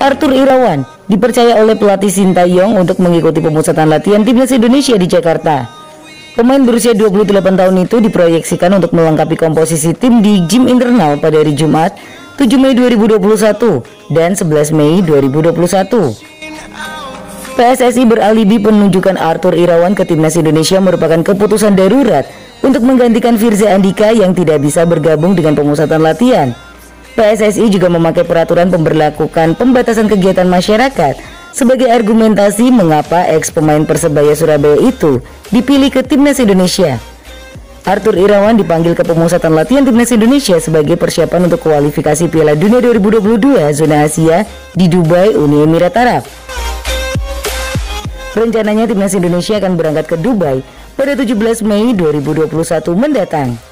Arthur Irawan dipercaya oleh pelatih Sintayong untuk mengikuti pemusatan latihan timnas Indonesia di Jakarta. Pemain berusia 28 tahun itu diproyeksikan untuk melengkapi komposisi tim di gym internal pada hari Jumat 7 Mei 2021 dan 11 Mei 2021. PSSI beralibi penunjukan Arthur Irawan ke timnas Indonesia merupakan keputusan darurat untuk menggantikan Firza Andika yang tidak bisa bergabung dengan pemusatan latihan. PSSI juga memakai peraturan pemberlakukan pembatasan kegiatan masyarakat sebagai argumentasi mengapa ex pemain Persebaya Surabaya itu dipilih ke timnas Indonesia. Arthur Irawan dipanggil ke pemusatan latihan timnas Indonesia sebagai persiapan untuk kualifikasi Piala Dunia 2022 zona Asia di Dubai, Uni Emirat Arab. Rencananya timnas Indonesia akan berangkat ke Dubai pada 17 Mei 2021 mendatang.